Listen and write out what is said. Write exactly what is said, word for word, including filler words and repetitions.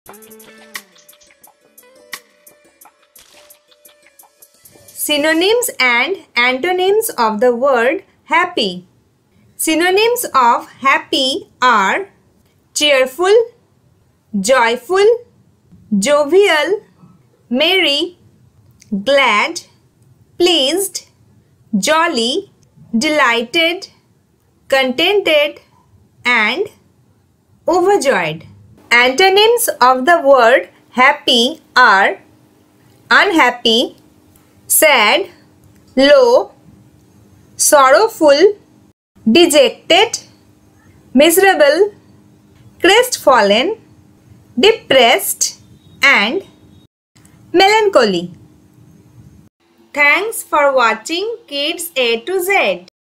Synonyms and antonyms of the word happy. Synonyms of happy are cheerful, joyful, jovial, merry, glad, pleased, jolly, delighted, contented, and overjoyed. Antonyms of the word happy are unhappy, sad, low, sorrowful, dejected, miserable, crestfallen, depressed, and melancholy. Thanks for watching Kids A to Z.